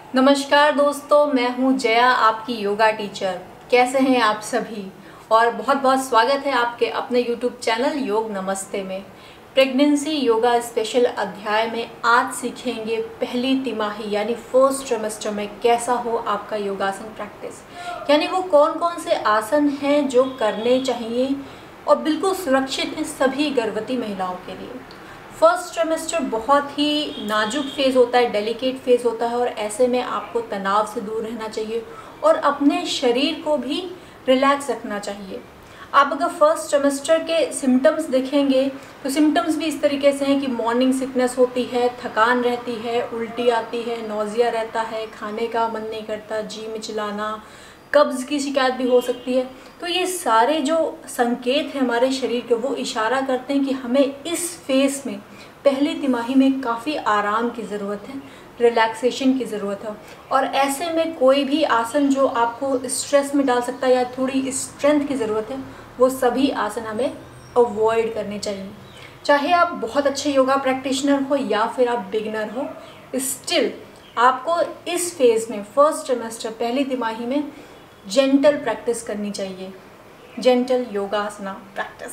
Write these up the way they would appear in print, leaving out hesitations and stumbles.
नमस्कार दोस्तों, मैं हूँ जया, आपकी योगा टीचर। कैसे हैं आप सभी? और बहुत बहुत स्वागत है आपके अपने YouTube चैनल योग नमस्ते में। प्रेगनेंसी योगा स्पेशल अध्याय में आज सीखेंगे पहली तिमाही यानी फर्स्ट ट्रिमेस्टर में कैसा हो आपका योगासन प्रैक्टिस, यानी वो कौन कौन से आसन हैं जो करने चाहिए और बिल्कुल सुरक्षित हैं सभी गर्भवती महिलाओं के लिए। फर्स्ट ट्रिमेस्टर बहुत ही नाजुक फेज़ होता है, डेलिकेट फेज़ होता है और ऐसे में आपको तनाव से दूर रहना चाहिए और अपने शरीर को भी रिलैक्स रखना चाहिए। आप अगर फर्स्ट ट्रिमेस्टर के सिम्टम्स देखेंगे तो सिम्टम्स भी इस तरीके से हैं कि मॉर्निंग सिकनेस होती है, थकान रहती है, उल्टी आती है, नौजिया रहता है, खाने का मन नहीं करता, जी मिचलाना, कब्ज़ की शिकायत भी हो सकती है। तो ये सारे जो संकेत हैं हमारे शरीर के, वो इशारा करते हैं कि हमें इस फेज़ में पहली तिमाही में काफ़ी आराम की ज़रूरत है, रिलैक्सेशन की ज़रूरत है। और ऐसे में कोई भी आसन जो आपको स्ट्रेस में डाल सकता है या थोड़ी स्ट्रेंथ की ज़रूरत है, वो सभी आसन हमें अवॉइड करने चाहिए। चाहे आप बहुत अच्छे योगा प्रैक्टिशनर हो या फिर आप बिगिनर हो, स्टिल आपको इस फेज़ में फर्स्ट ट्रिमेस्टर पहली तिमाही में जेंटल प्रैक्टिस करनी चाहिए, जेंटल योगासना प्रैक्टिस।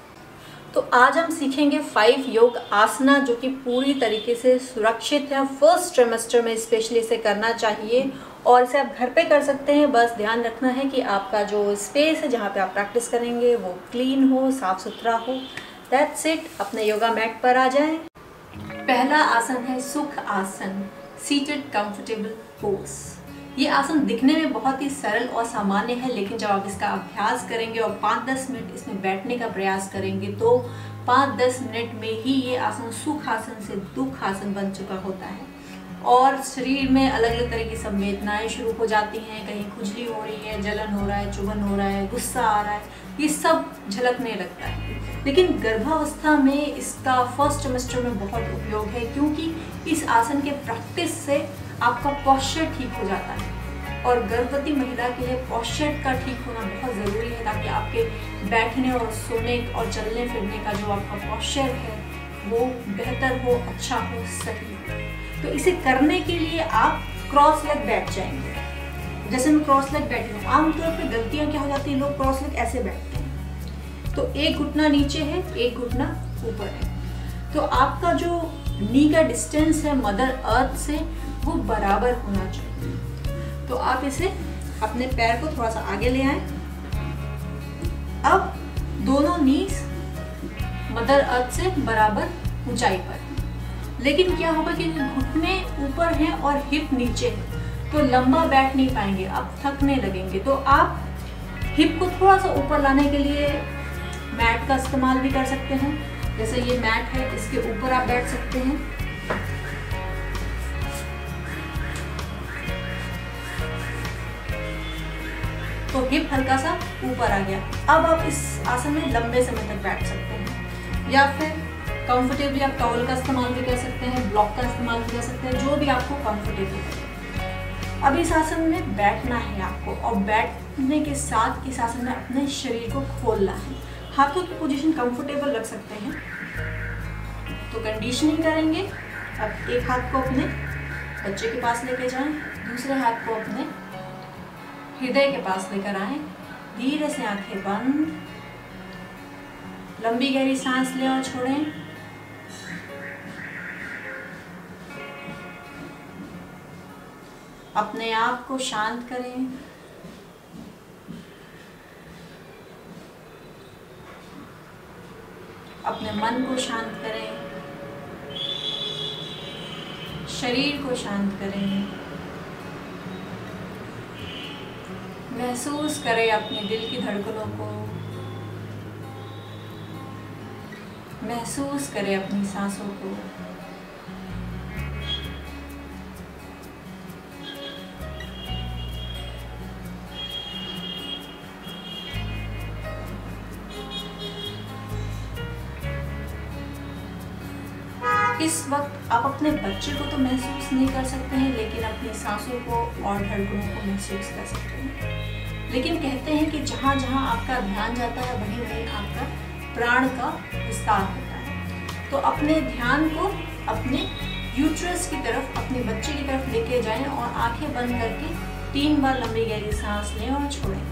तो आज हम सीखेंगे 5 योग आसना जो कि पूरी तरीके से सुरक्षित है। फर्स्ट ट्रिमेस्टर में स्पेशली इसे करना चाहिए और इसे आप घर पे कर सकते हैं। बस ध्यान रखना है कि आपका जो स्पेस है जहाँ पे आप प्रैक्टिस करेंगे वो क्लीन हो, साफ़ सुथरा हो। That's it. अपने योगा मैट पर आ जाएं। पहला आसन है सुख आसन, सीटेड कंफर्टेबल पोज। ये आसन दिखने में बहुत ही सरल और सामान्य है, लेकिन जब आप इसका अभ्यास करेंगे और 5-10 मिनट इसमें बैठने का प्रयास करेंगे तो 5-10 मिनट में ही ये आसन सुख आसन से दुख आसन बन चुका होता है और शरीर में अलग अलग तरह की संवेदनाएं शुरू हो जाती हैं। कहीं खुजली हो रही है, जलन हो रहा है, चुभन हो रहा है, गुस्सा आ रहा है, ये सब झलकने लगता है। लेकिन गर्भावस्था में इसका फर्स्ट ट्रिमेस्टर में बहुत उपयोग है, क्योंकि इस आसन के प्रैक्टिस से आपका पॉस्चर ठीक हो जाता है और गर्भवती महिला के लिए पॉस्चर का ठीक होना बहुत ज़रूरी है, ताकि आपके बैठने और सोने और चलने फिरने का जो आपका पॉस्चर है वो बेहतर हो, अच्छा हो, सही हो। तो इसे करने के लिए आप क्रॉस लेग बैठ जाएंगे। जैसे मैं क्रॉस लेग बैठी हूँ, आमतौर पर गलतियाँ क्या हो जाती हैं, लोग क्रॉस लेग ऐसे बैठते हैं तो एक घुटना नीचे है, एक घुटना ऊपर है। तो आपका जो नी का डिस्टेंस है मदर अर्थ से वो बराबर होना चाहिए। तो आप इसे अपने पैर को थोड़ा सा आगे ले आए। अब दोनों नीज मदर अर्थ से बराबर ऊंचाई पर है, लेकिन क्या होगा कि घुटने ऊपर हैं और हिप नीचे है तो लंबा बैठ नहीं पाएंगे, आप थकने लगेंगे। तो आप हिप को थोड़ा सा ऊपर लाने के लिए मैट का इस्तेमाल भी कर सकते हैं। जैसे ये मैट है, इसके ऊपर आप बैठ सकते हैं। तो हिप हल्का सा ऊपर आ गया। अब आप इस आसन में लंबे समय तक बैठ सकते हैं, या फिर कंफर्टेबली आप टॉवल का इस्तेमाल भी कर सकते हैं, ब्लॉक का इस्तेमाल भी कर सकते हैं, जो भी आपको कंफर्टेबल लगे। अब इस आसन में बैठना है आपको और बैठने के साथ इस आसन में अपने शरीर को खोलना है। हाथों की पोजीशन कंफर्टेबल रख सकते हैं। तो कंडीशनिंग करेंगे। अब एक हाथ को अपने बच्चे के पास लेके जाएं, दूसरे हाथ को अपने हृदय के पास लेकर आएं। धीरे से आंखें बंद, लंबी गहरी सांस लें और छोड़ें। अपने आप को शांत करें। अपने मन को शांत करें, शरीर को शांत करें। महसूस करें अपने दिल की धड़कनों को, महसूस करें अपनी सांसों को। इस वक्त आप अपने बच्चे को तो महसूस नहीं कर सकते हैं, लेकिन अपनी सांसों को और धड़कनों को महसूस कर सकते हैं। लेकिन कहते हैं कि जहाँ जहाँ आपका ध्यान जाता है वहीं वहीं आपका प्राण का विस्तार होता है। तो अपने ध्यान को अपने यूट्रस की तरफ, अपने बच्चे की तरफ लेके जाएं और आंखें बंद करके 3 बार लंबी गहरी सांस लें और छोड़ें।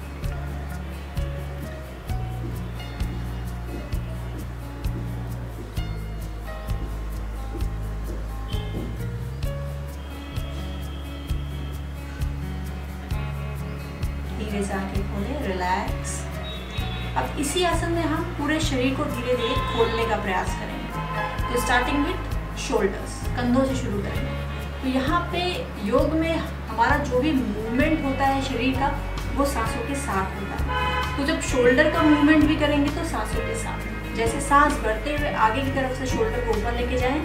धीरे से आंखें खोलें, रिलैक्स। अब इसी आसन में हम पूरे शरीर को धीरे धीरे खोलने का प्रयास करेंगे। तो स्टार्टिंग विथ शोल्डर्स, कंधों से शुरू करेंगे। तो यहाँ पे योग में हमारा जो भी मूवमेंट होता है शरीर का, वो सांसों के साथ होता है। तो जब शोल्डर का मूवमेंट भी करेंगे तो सांसों के साथ। जैसे सांस भरते हुए आगे की तरफ से शोल्डर को ऊपर लेके जाएं,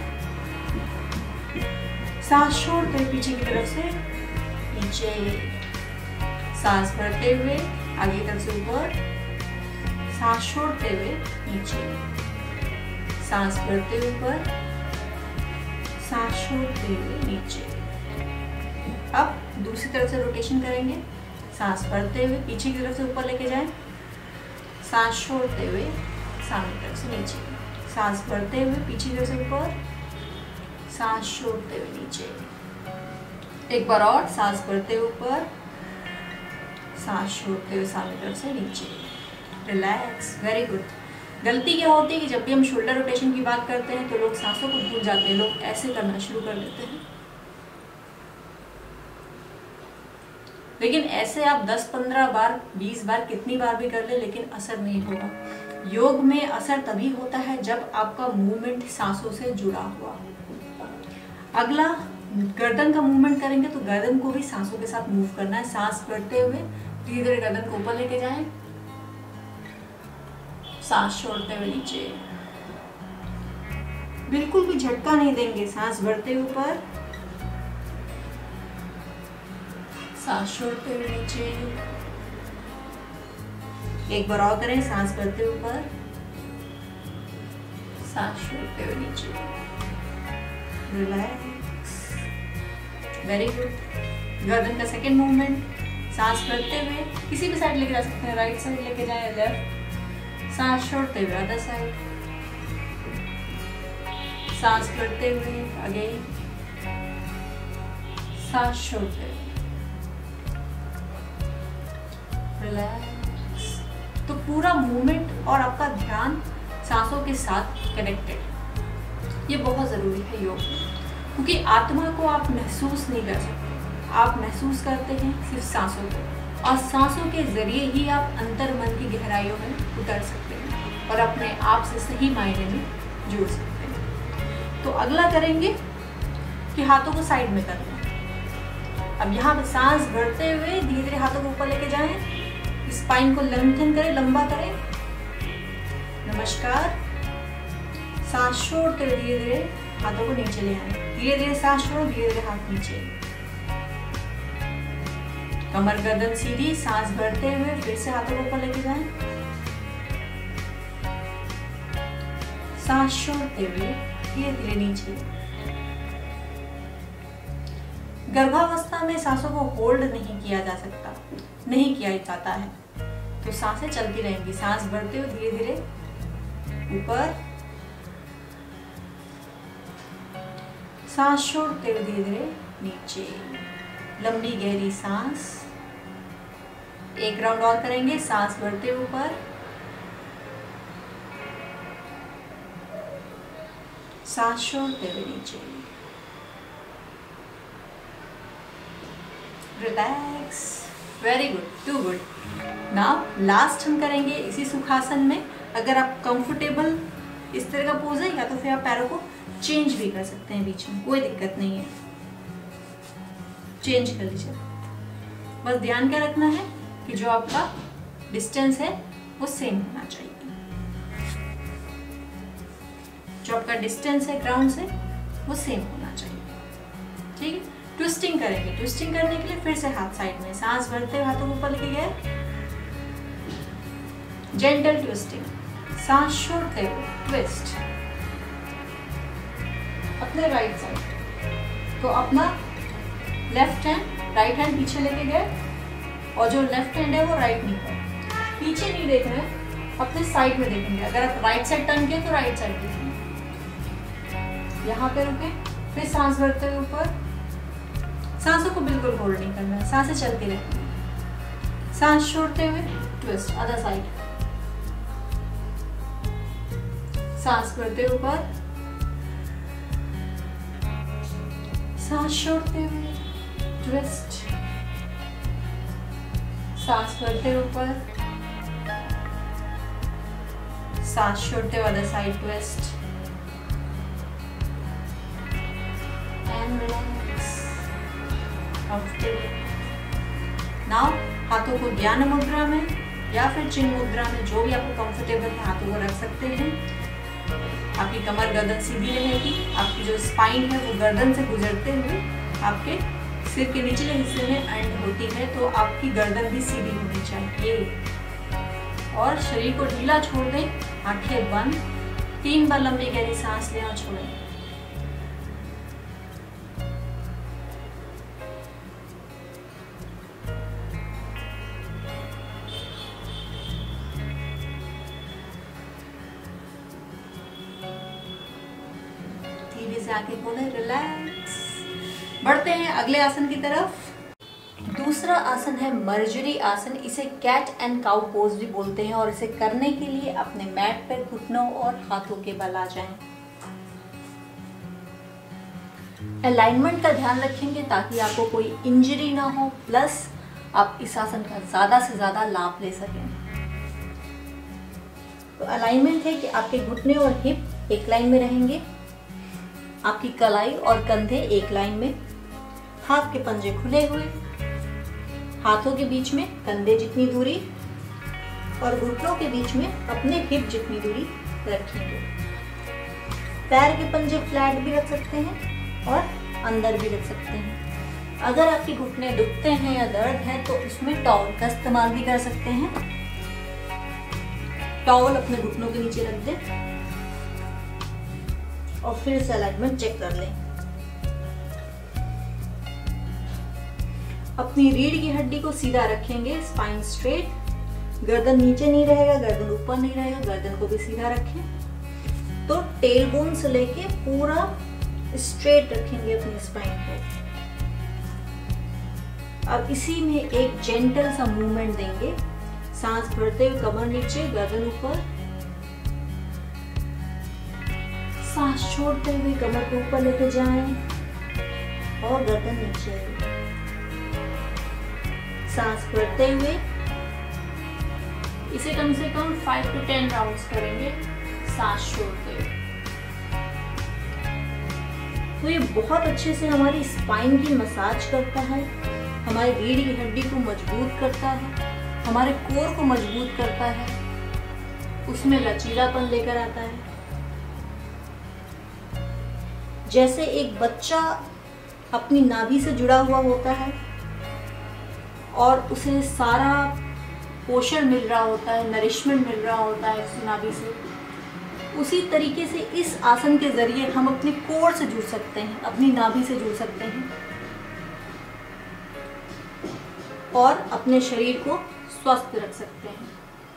सांस छोड़ते हुए पीछे की तरफ से नीचे, सांस भरते हुए आगे की तरफ से ऊपर, सांस छोड़ते हुए नीचे, सांस भरते हुए ऊपर, सांस छोड़ते हुए नीचे। अब दूसरी तरफ से रोटेशन करेंगे। सांस भरते हुए पीछे की तरफ से ऊपर लेके जाएं, सांस छोड़ते हुए सामने की तरफ से नीचे, सांस भरते हुए पीछे की तरफ से ऊपर, सांस छोड़ते हुए नीचे। एक बार और, सांस भरते हुए ऊपर, सांस छोड़ते हुए सामने की तरफ से नीचे। Relax, very good. गलती क्या होती है कि जब भी हम शोल्डर रोटेशन की बात करते हैं तो लोग सांसों को भूल जाते हैं, लोग ऐसे करना शुरू कर देते हैं। लेकिन ऐसे आप 10-15 बार, 20 बार, कितनी बार भी कर ले, लेकिन असर नहीं होगा। योग में असर तभी होता है जब आपका मूवमेंट सांसों से जुड़ा हुआ। अगला, गर्दन का मूवमेंट करेंगे तो गर्दन को भी सांसों के साथ मूव करना है। सांस भरते हुए धीरे धीरे गर्दन को ऊपर लेके जाएं, सांस छोड़ते हुए नीचे। बिल्कुल भी झटका नहीं देंगे। सांस भरते हुए ऊपर, सांस छोड़ते हुए नीचे। एक बार और करें, सांस भरते हुए ऊपर, सांस छोड़ते हुए नीचे। Relax, very good. गर्दन का सेकेंड मूवमेंट, सांस भरते हुए किसी भी साइड लेके जा सकते हैं, राइट साइड लेके जाए, लेफ्ट, सांस छोड़ते हुए अदर साइड, सांस भरते हुए आगे, सांस छोड़ते हुए। रिलैक्स। तो पूरा मूवमेंट और आपका ध्यान सांसों के साथ कनेक्टेड। ये बहुत ज़रूरी है योग में, क्योंकि आत्मा को आप महसूस नहीं कर सकते, आप महसूस करते हैं सिर्फ सांसों को, और सांसों के जरिए ही आप अंतर मन की गहराइयों में उतर सकते हैं और अपने आप से सही मायने में जुड़ सकते हैं। तो अगला करेंगे कि हाथों को साइड में करना। अब यहाँ पे सांस भरते हुए धीरे धीरे हाथों को ऊपर लेके जाएं, स्पाइन को लेंथन करें, लंबा करें। नमस्कार। सांस छोड़ते हुए धीरे धीरे हाथों को नीचे ले आए, धीरे धीरे सांस छोड़ो, धीरे धीरे हाथ नीचे। कमर गर्दन सीधी, सांस भरते हुए फिर से हाथों को ऊपर लेके जाएं, सांस छोड़ते हुए धीरे धीरे नीचे। गर्भावस्था में सांसों को होल्ड नहीं किया जा सकता, नहीं किया जाता है, तो सांसें चलती रहेंगी। सांस भरते हुए धीरे धीरे ऊपर, सांस छोड़ते हुए धीरे धीरे नीचे। लंबी गहरी सांस। एक राउंड और करेंगे। सांस भरते हुए ऊपर, सांस छोड़ते हुए नीचे। Relax, very good, too good. Now last हम करेंगे इसी सुखासन में। अगर आप कंफर्टेबल इस तरह का पोज है, या तो फिर आप पैरों को चेंज भी कर सकते हैं बीच में, कोई दिक्कत नहीं है, चेंज कर लीजिए। बस ध्यान क्या रखना है कि जो आपका डिस्टेंस है वो सेम होना चाहिए। जो आपका डिस्टेंस है ग्राउंड से वो सेम होना चाहिए, ठीक है। ट्विस्टिंग करेंगे। ट्विस्टिंग करने के लिए फिर से हाथ साइड में, सांस भरते हुए हाथों को ऊपर लेके गए, जेंटल ट्विस्टिंग। सांस छोड़ते हुए ट्विस्ट अपने राइट साइड। तो अपना लेफ्ट हैंड राइट हैंड पीछे लेके गए, और जो लेफ्ट हैंड है वो राइट नी पर, पीछे नहीं देख रहे हैं, अपने साइड में देखेंगे। अगर आप राइट साइड टर्न किए तो राइट साइड देखेंगे। यहाँ पे रुके, फिर सांस भरते हुए ऊपर, सांसों को बिल्कुल होल्ड नहीं करना है, सांसें चलती रहती हैं। सांस छोड़ते हुए ट्विस्ट अदर साइड, सांस भरते हुए ऊपर, सांस छोड़ते हुए ट्विस्ट, सांस भरते हुए ऊपर, सांस छोड़ते हुए other side twist and relax comfortable. Now हाथों को ज्ञान मुद्रा में या फिर चिन्ह मुद्रा में, जो भी आपको कंफर्टेबल है, हाथों को रख सकते हैं। आपकी कमर गर्दन सीधी रहेगी, आपकी जो स्पाइन है वो गर्दन से गुजरते हुए आपके सिर के निचले हिस्से में एंड होती है, तो आपकी गर्दन भी सीधी होनी चाहिए। और शरीर को ढीला छोड़ दें, आंखें बंद, 3 बार लंबी गहरी सांस लें और छोड़ें। धीरे से आंखें खोलें, रिलैक्स। बढ़ते हैं अगले आसन की तरफ। दूसरा आसन है मर्जरी आसन। इसे कैट एंड काउ पोज भी बोलते हैं और इसे करने के लिए अपने मैट पर घुटनों और हाथों के बल आ जाएं। अलाइनमेंट का ध्यान रखेंगे ताकि आपको कोई इंजरी ना हो, प्लस आप इस आसन का ज्यादा से ज्यादा लाभ ले सकें। तो अलाइनमेंट है कि आपके घुटने और हिप एक लाइन में रहेंगे, आपकी कलाई और कंधे एक लाइन में, हाथ के पंजे खुले हुए, हाथों के बीच में कंधे जितनी दूरी और घुटनों के बीच में अपने हिप जितनी दूरी रखेंगे। पैर के पंजे फ्लैट भी रख सकते हैं और अंदर भी रख सकते हैं। अगर आपके घुटने दुखते हैं या दर्द है तो उसमें टॉवल का इस्तेमाल भी कर सकते हैं। टॉवल अपने घुटनों के नीचे रख दें और फिर से अलाइनमेंट चेक कर लें। अपनी रीढ़ की हड्डी को सीधा रखेंगे, स्पाइन स्ट्रेट, गर्दन नीचे नहीं रहेगा, गर्दन ऊपर नहीं रहेगा, गर्दन को भी सीधा रखें। तो टेल बोन से लेके पूरा स्ट्रेट रखेंगे अपनी स्पाइन को। अब इसी में एक जेंटल सा मूवमेंट देंगे, सांस भरते हुए कमर नीचे, गर्दन ऊपर, सांस छोड़ते हुए कमर को ऊपर लेके जाएं और गर्दन नीचे, सांस भरते हुए। इसे कम से कम 5 to 10 राउंड्स करेंगे सांस छोड़ते हुए। तो ये बहुत अच्छे से हमारी स्पाइन की मसाज करता है, हमारी रीढ़ की हड्डी को मजबूत करता है, हमारे कोर को मजबूत करता है, उसमें लचीलापन लेकर आता है। जैसे एक बच्चा अपनी नाभि से जुड़ा हुआ होता है और उसे सारा पोषण मिल रहा होता है, नरिशमेंट मिल रहा होता है उस नाभि से, उसी तरीके से इस आसन के जरिए हम अपने कोर से जुड़ सकते हैं, अपनी नाभि से जुड़ सकते हैं और अपने शरीर को स्वस्थ रख सकते हैं।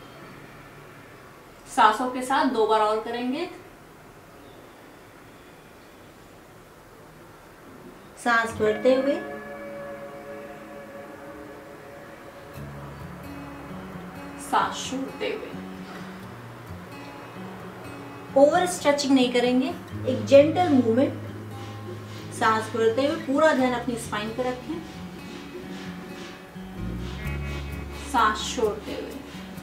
सांसों के साथ 2 बार और करेंगे। सांस भरते हुए, सांस छोड़ते हुए। ओवर स्ट्रेचिंग नहीं करेंगे, एक जेंटल मूवमेंट। सांस भरते हुए पूरा ध्यान अपनी स्पाइन पर रखें, सांस छोड़ते हुए।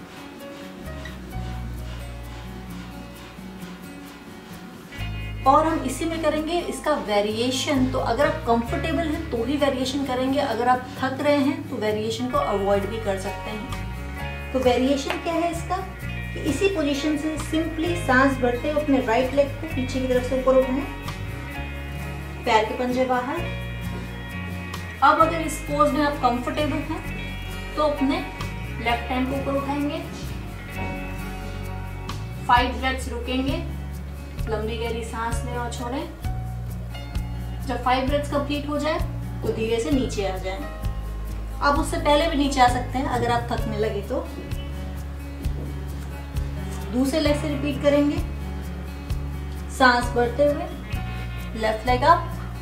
और हम इसी में करेंगे इसका वेरिएशन। तो अगर आप कंफर्टेबल हैं तो ही वेरिएशन करेंगे, अगर आप थक रहे हैं तो वेरिएशन को अवॉइड भी कर सकते हैं। तो वेरिएशन क्या है इसका, कि इसी पोजीशन से सिंपली सांस भरते हुए अपने राइट लेग को पीछे की तरफ से ऊपर उठाएं, पैर के पंजे बाहर। अब अगर इस पोज में आप कंफर्टेबल हैं तो अपने लेफ्ट हैंड को ऊपर उठाएंगे, 5 ब्रेथ्स रुकेंगे, लंबी गहरी सांस लें और छोड़ें। जब 5 ब्रेथ्स कंप्लीट हो जाए तो धीरे से नीचे आ जाएं। आप उससे पहले भी नीचे आ सकते हैं अगर आप थकने लगे तो। दूसरे लेग से रिपीट करेंगे, सांस भरते हुए लेफ्ट लेग अप,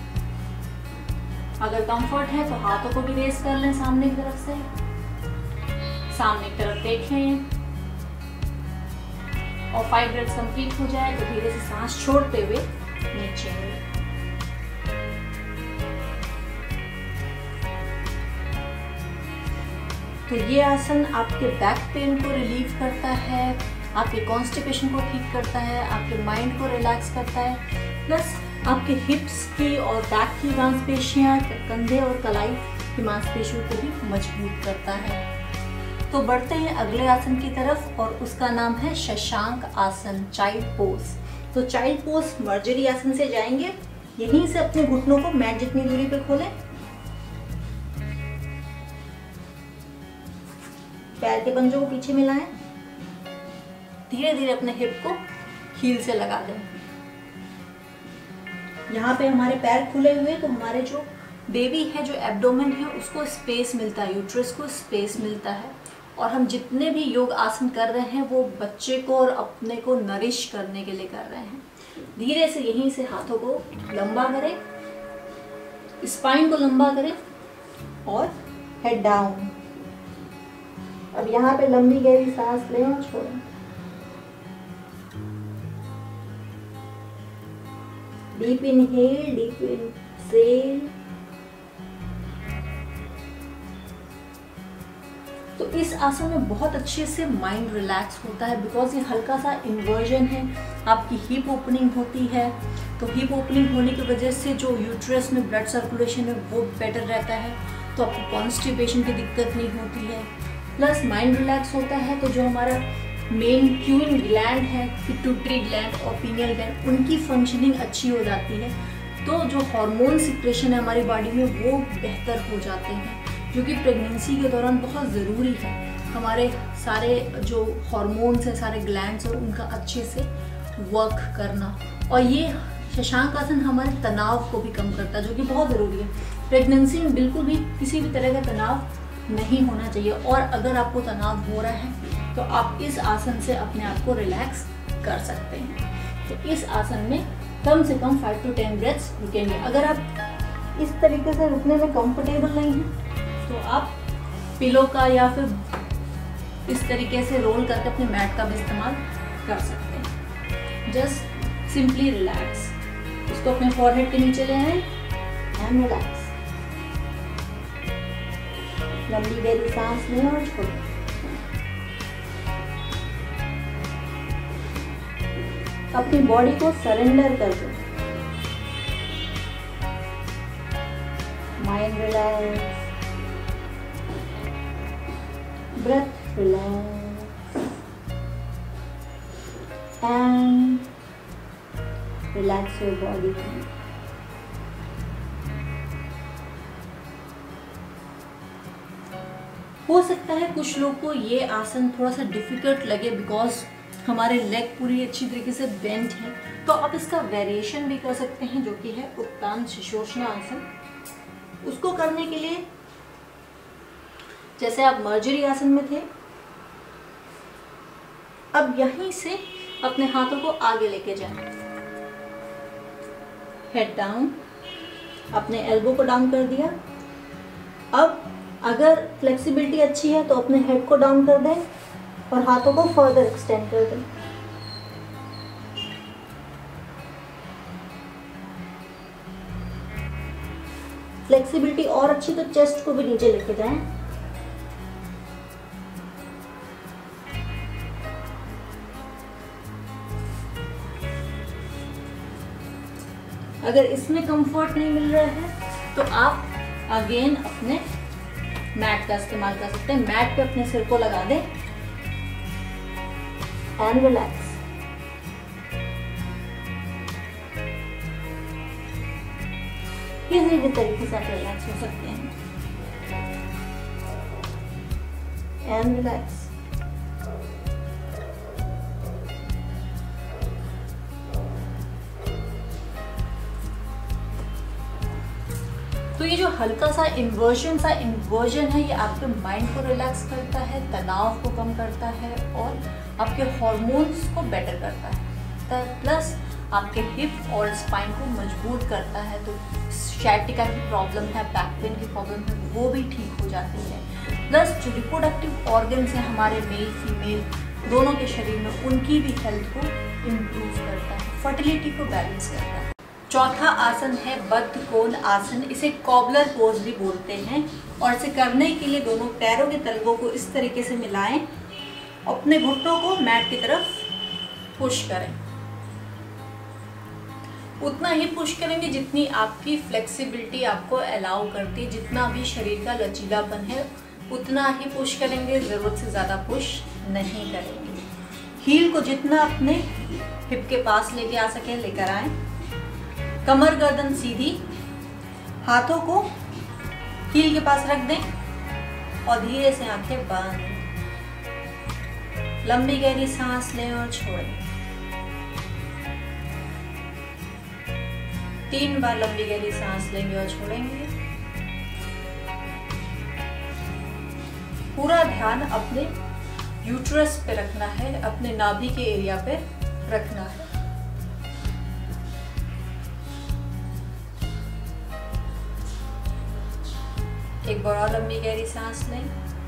अगर कंफर्ट है तो हाथों को भी रेस कर लें सामने की तरफ से, सामने की तरफ देखें और 5 ब्रेथ्स कंप्लीट हो जाए तो धीरे से सांस छोड़ते हुए नीचे आइए। तो ये आसन आपके बैक पेन को रिलीव करता है, आपके कॉन्स्टिपेशन को ठीक करता है, आपके माइंड को रिलैक्स करता है, प्लस आपके हिप्स की और बैक की मांसपेशियां, कंधे और कलाई की मांसपेशियों को भी मजबूत करता है। तो बढ़ते हैं अगले आसन की तरफ और उसका नाम है शशांक आसन, चाइल्ड पोज। तो चाइल्ड पोज मर्जरी आसन से जाएंगे, यहीं से अपने घुटनों को मैट जितनी दूरी पे खोलें, पैर के पंजों को पीछे मिलाएं, धीरे धीरे अपने हिप को हील से लगा दें। यहाँ पे हमारे पैर खुले हुए तो हमारे जो बेबी है, जो एब्डोमेन है, उसको स्पेस मिलता है, यूट्रस को स्पेस मिलता है। और हम जितने भी योग आसन कर रहे हैं वो बच्चे को और अपने को नरिश करने के लिए कर रहे हैं। धीरे से यहीं से हाथों को लंबा करें, स्पाइन को लंबा करें और हेड डाउन। अब यहाँ पे लंबी गहरी सांस लें और छोड़ें। Deep inhale, deep exhale. तो इस आसन में बहुत अच्छे से माइंड रिलैक्स होता है, बिकॉज ये हल्का सा इन्वर्जन है, आपकी हिप ओपनिंग होती है। तो हिप ओपनिंग होने की वजह से जो यूट्रस में ब्लड सर्कुलेशन है वो बेटर रहता है, तो आपको कॉन्स्टिपेशन की दिक्कत नहीं होती है, प्लस माइंड रिलैक्स होता है। तो जो हमारा मेन क्यूइंग ग्लैंड है, पिट्यूटरी ग्लैंड और पीनियल ग्लैंड, उनकी फंक्शनिंग अच्छी हो जाती है। तो जो हार्मोन सिक्रेशन है हमारी बॉडी में वो बेहतर हो जाते हैं, जो कि प्रेगनेंसी के दौरान बहुत ज़रूरी है। हमारे सारे जो हार्मोन्स हैं, सारे ग्लैंड्स हैं, उनका अच्छे से वर्क करना। और ये शशांक आसन हमारे तनाव को भी कम करता है, जो कि बहुत ज़रूरी है। प्रेगनेंसी में बिल्कुल भी किसी भी तरह का तनाव नहीं होना चाहिए, और अगर आपको तनाव हो रहा है तो आप इस आसन से अपने आप को रिलैक्स कर सकते हैं। तो इस आसन में कम से कम 5 to 10 ब्रेथ्स रुकेंगे। अगर आप इस तरीके से रुकने में कंफर्टेबल नहीं हैं तो आप पिलो का या फिर इस तरीके से रोल करके अपने मैट का भी इस्तेमाल कर सकते हैं। जस्ट सिंपली रिलैक्स, इसको अपने फॉरहेड के नीचे ले आए एंड रिलैक्स। लंबी गहरी सांस लें और छोड़ें। अपनी बॉडी को सरेंडर कर दो। Mind relax, breathe relax and relax your body. हो सकता है कुछ लोग को ये आसन थोड़ा सा डिफिकल्ट लगे, बिकॉज हमारे लेग पूरी अच्छी तरीके से बेंट है। तो आप इसका वेरिएशन भी कर सकते हैं, जो कि है उत्तान शिशोषणा आसन। उसको करने के लिए जैसे आप मर्जरी आसन में थे, अब यहीं से अपने हाथों को आगे लेके जाएं, हेड डाउन, अपने एल्बो को डाउन कर दिया। अब अगर फ्लेक्सिबिलिटी अच्छी है तो अपने हेड को डाउन कर दें और हाथों को फर्दर एक्सटेंड कर दें। फ्लेक्सिबिलिटी और अच्छी तो चेस्ट को भी नीचे लेके जाएं। अगर इसमें कंफर्ट नहीं मिल रहा है तो आप अगेन अपने मैट का इस्तेमाल कर सकते हैं। मैट पे अपने सिर को लगा दें एंड रिलैक्स। किसी भी तरीके से आप रिलैक्स हो सकते हैं एंड रिलैक्स। तो ये जो हल्का सा इन्वर्जन है, ये आपके माइंड को रिलैक्स करता है, तनाव को कम करता है और आपके हॉर्मोन्स को बेटर करता है, प्लस आपके हिप और स्पाइन को मजबूत करता है। तो sciatica की प्रॉब्लम है, बैक पेन की प्रॉब्लम है, वो भी ठीक हो जाती है। प्लस जो रिप्रोडक्टिव ऑर्गन्स हैं हमारे मेल फीमेल दोनों के शरीर में, उनकी भी हेल्थ को इम्प्रूव करता है, फर्टिलिटी को बैलेंस करता है। चौथा आसन है बद्ध कोण आसन, इसे कॉबलर पोज भी बोलते हैं। और इसे करने के लिए दोनों पैरों के तलवों को इस तरीके से मिलाएं, अपने घुटनों को मैट की तरफ पुश करें। उतना ही पुश करेंगे जितनी आपकी फ्लेक्सिबिलिटी आपको अलाउ करती है, जितना भी शरीर का लचीलापन है उतना ही पुश करेंगे, ज़रूरत से ज़्यादा पुश नहीं करेंगे। हील को जितना अपने हिप के पास लेके आ सके लेकर आए, कमर गर्दन सीधी, हाथों को हील के पास रख दें और धीरे से आंखें बंद, लंबी गहरी सांस लें और छोड़ें। 3 बार लंबी गहरी सांस लेंगे और छोड़ेंगे। पूरा ध्यान अपने यूट्रस पे रखना है, अपने नाभि के एरिया पे रखना है। एक बार और लंबी गहरी सांस लें।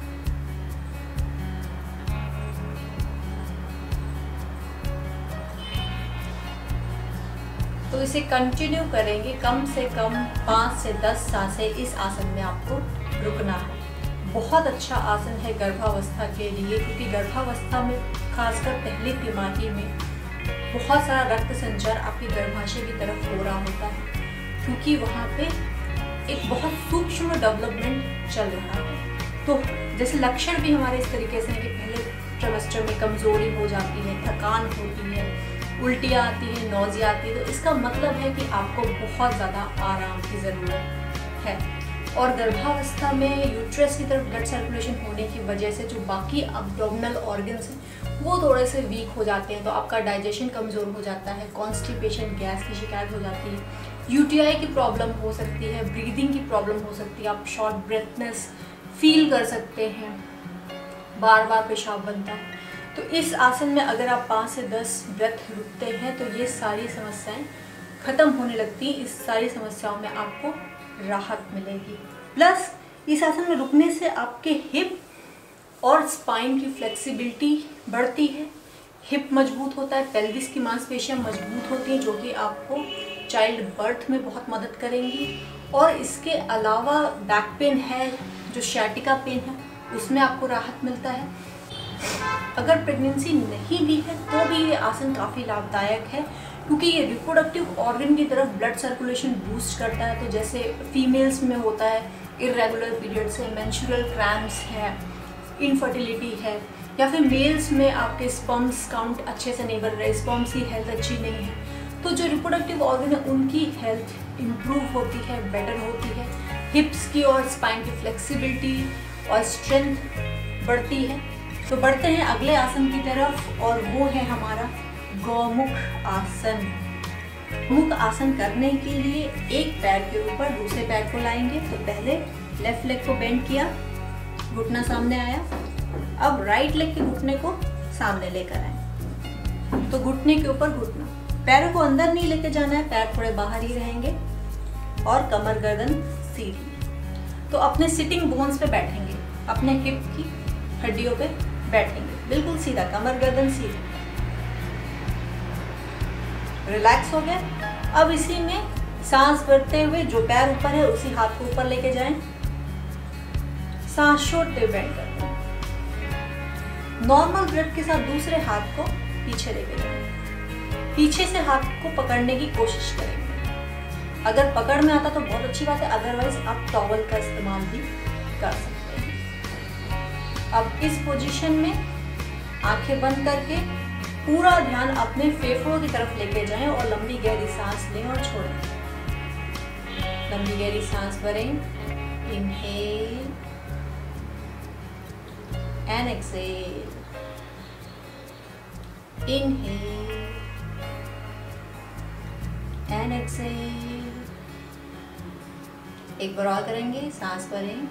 तो इसे कंटिन्यू करेंगे, कम से कम 5 से 10 सांसें इस आसन में आपको रुकना है। बहुत अच्छा आसन है गर्भावस्था के लिए, क्योंकि गर्भावस्था में खासकर पहली तिमाही में बहुत सारा रक्त संचार आपके गर्भाशय की तरफ हो रहा होता है, क्योंकि वहाँ पे एक बहुत सूक्ष्म डेवलपमेंट चल रहा है। तो जैसे लक्षण भी हमारे इस तरीके से हैं कि पहले ट्राइमेस्टर में कमजोरी हो जाती है, थकान होती है, उल्टियाँ आती है, नौजिया आती है, तो इसका मतलब है कि आपको बहुत ज़्यादा आराम की ज़रूरत है। और गर्भावस्था में यूट्रस की तरफ ब्लड सर्कुलेशन होने की वजह से जो बाकी अब्डोमिनल ऑर्गन्स हैं वो थोड़े से वीक हो जाते हैं, तो आपका डाइजेशन कमज़ोर हो जाता है, कॉन्स्टिपेशन गैस की शिकायत हो जाती है, यूटीआई की प्रॉब्लम हो सकती है, ब्रीदिंग की प्रॉब्लम हो सकती है, आप शॉर्ट ब्रेथनेस फील कर सकते हैं, बार बार पेशाब बनता है। तो इस आसन में अगर आप 5 से 10 ब्रेथ रुकते हैं तो ये सारी समस्याएं ख़त्म होने लगती हैं, इस सारी समस्याओं में आपको राहत मिलेगी। प्लस इस आसन में रुकने से आपके हिप और स्पाइन की फ्लेक्सिबिलिटी बढ़ती है, हिप मजबूत होता है, पेल्विस की मांसपेशियां मजबूत होती हैं, जो कि आपको चाइल्ड बर्थ में बहुत मदद करेंगी। और इसके अलावा बैक पेन है, जो sciatica पेन है, उसमें आपको राहत मिलता है। अगर प्रेगनेंसी नहीं भी है तो भी ये आसन काफ़ी लाभदायक है, क्योंकि ये रिप्रोडक्टिव ऑर्गन की तरफ ब्लड सर्कुलेशन बूस्ट करता है। तो जैसे फीमेल्स में होता है इरेगुलर पीरियड्स है, मेंस्ट्रुअल क्रैम्प्स है, इनफर्टिलिटी है, या फिर मेल्स में आपके स्पर्म्स काउंट अच्छे से नहीं बढ़ रहे, स्पर्म्स की हेल्थ अच्छी नहीं है, तो जो रिप्रोडक्टिव ऑर्गन है उनकी हेल्थ इम्प्रूव होती है, बेटर होती है। हिप्स की और स्पाइन की फ्लेक्सिबिलिटी और स्ट्रेंथ बढ़ती है। तो बढ़ते हैं अगले आसन की तरफ, और वो है हमारा गौमुख आसन। मुख आसन करने के लिए एक पैर के ऊपर दूसरे पैर को लाएंगे। तो पहले लेफ्ट लेग को बेंड किया, घुटना सामने आया, अब राइट लेग के घुटने को सामने लेकर आए। तो घुटने के ऊपर घुटना, पैरों को अंदर नहीं लेके जाना है, पैर थोड़े बाहर ही रहेंगे, और कमर गर्दन सीधी। तो अपने सिटिंग बोन्स पे बैठेंगे, अपने हिप की हड्डियों पे बैठेंगे, बिल्कुल सीधा, कमर गर्दन सीधी। रिलैक्स हो गया। अब इसी में सांस भरते हुए जो पैर ऊपर है उसी हाथ को ऊपर लेके जाएं, सांस छोड़ते हुए बेंड करते हैं। नॉर्मल ब्रेथ के साथ दूसरे हाथ को पीछे लेके जाएं, पीछे से हाथ को पकड़ने की कोशिश करेंगे। अगर पकड़ में आता तो बहुत अच्छी बात है, अदरवाइज आप टॉवल का इस्तेमाल भी कर सकते हैं। अब इस पोजीशन में आंखें बंद करके पूरा ध्यान अपने फेफड़ों की तरफ लेके जाएं और लंबी गहरी सांस लें और छोड़ें। लंबी गहरी सांस भरें, inhale and exhale, inhale and exhale. एक बार और करेंगे, सांस भरें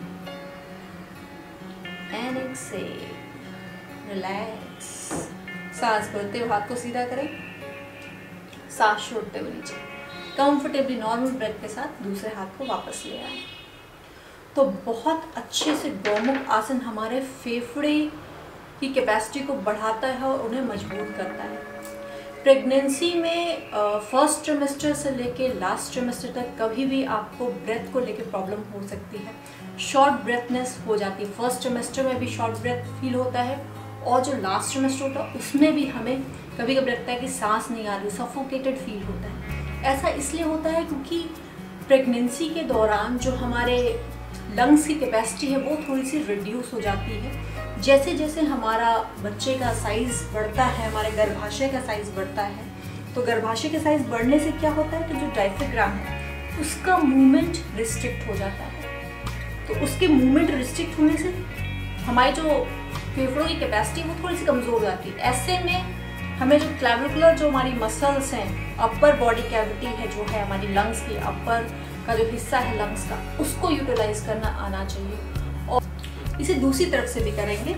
एंड एक्सहेल, रिलैक्स। सांस भरते हुए हाथ को सीधा करें, सांस छोड़ते हुए नीचे। कंफर्टेबली नॉर्मल ब्रेथ के साथ दूसरे हाथ को वापस ले आए। तो बहुत अच्छे से गौमुख आसन हमारे फेफड़े की कैपेसिटी को बढ़ाता है और उन्हें मजबूत करता है। प्रेगनेंसी में फर्स्ट ट्रिमेस्टर से लेके लास्ट ट्रिमेस्टर तक कभी भी आपको ब्रेथ को लेके प्रॉब्लम हो सकती है। शॉर्ट ब्रेथनेस हो जाती है। फर्स्ट ट्रिमेस्टर में भी शॉर्ट ब्रेथ फील होता है और जो लास्ट ट्रिमेस्टर होता है उसमें भी हमें कभी कभी लगता है कि सांस नहीं आ रही, सफोकेटेड फील होता है। ऐसा इसलिए होता है क्योंकि प्रेगनेंसी के दौरान जो हमारे लंग्स की कैपेसिटी है वो थोड़ी सी रिड्यूस हो जाती है। जैसे जैसे हमारा बच्चे का साइज़ बढ़ता है, हमारे गर्भाशय का साइज़ बढ़ता है, तो गर्भाशय के साइज़ बढ़ने से क्या होता है कि जो डायफ्राम है उसका मूवमेंट रिस्ट्रिक्ट हो जाता है। तो उसके मूवमेंट रिस्ट्रिक्ट होने से हमारी जो फेफड़ों की कैपेसिटी वो थोड़ी सी कमज़ोर हो जाती है। ऐसे में हमें जो क्लैविकुलर जो हमारी मसल्स हैं, अपर बॉडी कैविटी है जो है हमारी लंग्स की, अपर का जो हिस्सा है लंग्स का, उसको यूटिलाइज करना आना चाहिए। और इसे दूसरी तरफ से भी करेंगे।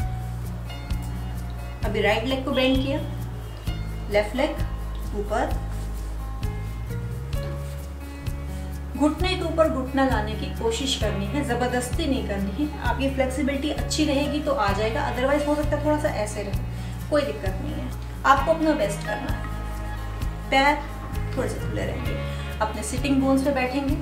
अभी राइट लेग को बेंड किया, लेफ्ट लेग ऊपर, घुटने के ऊपर घुटना लाने की कोशिश करनी है, जबरदस्ती नहीं करनी है। आपकी फ्लेक्सिबिलिटी अच्छी रहेगी तो आ जाएगा, अदरवाइज हो सकता है थोड़ा सा ऐसे रहे, कोई दिक्कत नहीं है। आपको अपना बेस्ट करना है। पैर थोड़े से खुले रहेंगे, अपने सिटिंग बोन्स पे बैठेंगे।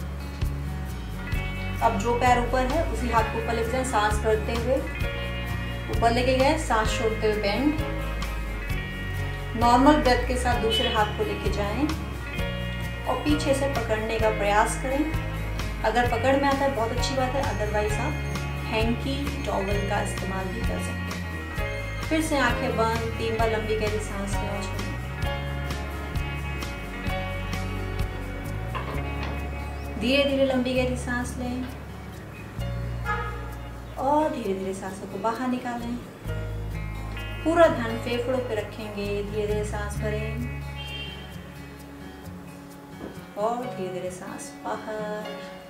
अब जो पैर ऊपर है उसी हाथ को ऊपर लेके जाए, सांस करते हुए ऊपर लेके गए, सांस छोड़ते हुए बेंड। नॉर्मल ब्रेथ के साथ दूसरे हाथ को लेके जाएं और पीछे से पकड़ने का प्रयास करें। अगर पकड़ में आता है बहुत अच्छी बात है, अदरवाइज आप हैंकी टॉवल का इस्तेमाल भी कर सकते हैं। फिर से आंखें बंद, 3 बार लंबी गहरी सांस लें, छोड़ें। धीरे धीरे लंबी गहरी सांस लें और धीरे धीरे सांसों को बाहर निकालें। पूरा ध्यान फेफड़ों पे रखेंगे। धीरे धीरे सांस भरें और धीरे धीरे सांस बाहर।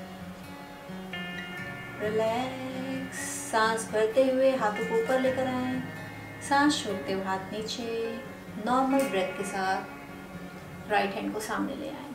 रिलैक्स। सांस भरते हुए हाथों को ऊपर लेकर आएं, सांस छोड़ते हुए हाथ नीचे। नॉर्मल ब्रेथ के साथ राइट हैंड को सामने ले आएं।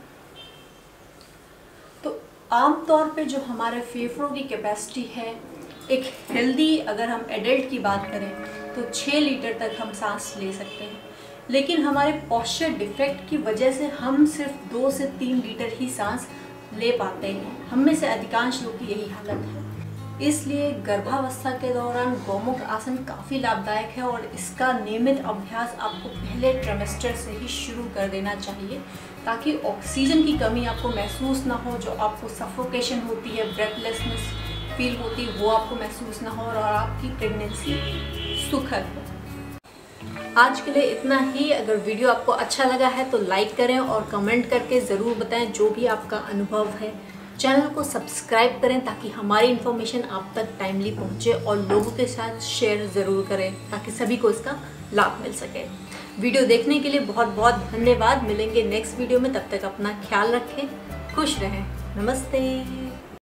तो आमतौर पे जो हमारे फेफड़ों की कैपेसिटी है, एक हेल्दी अगर हम एडल्ट की बात करें तो 6 लीटर तक हम सांस ले सकते हैं, लेकिन हमारे पॉस्चर डिफेक्ट की वजह से हम सिर्फ 2 से 3 लीटर ही सांस ले पाते हैं। हम में से अधिकांश लोग की यही हालत है। इसलिए गर्भावस्था के दौरान गौमुख आसन काफ़ी लाभदायक है और इसका नियमित अभ्यास आपको पहले ट्रिमेस्टर से ही शुरू कर देना चाहिए, ताकि ऑक्सीजन की कमी आपको महसूस ना हो। जो आपको सफोकेशन होती है, ब्रेथलेसनेस फील होती है, वो आपको महसूस ना हो और आपकी प्रेगनेंसी सुखद हो। आज के लिए इतना ही। अगर वीडियो आपको अच्छा लगा है तो लाइक करें और कमेंट करके ज़रूर बताएं जो भी आपका अनुभव है। चैनल को सब्सक्राइब करें ताकि हमारी इन्फॉर्मेशन आप तक टाइमली पहुंचे, और लोगों के साथ शेयर ज़रूर करें ताकि सभी को इसका लाभ मिल सके। वीडियो देखने के लिए बहुत बहुत धन्यवाद। मिलेंगे नेक्स्ट वीडियो में, तब तक अपना ख्याल रखें, खुश रहें। नमस्ते।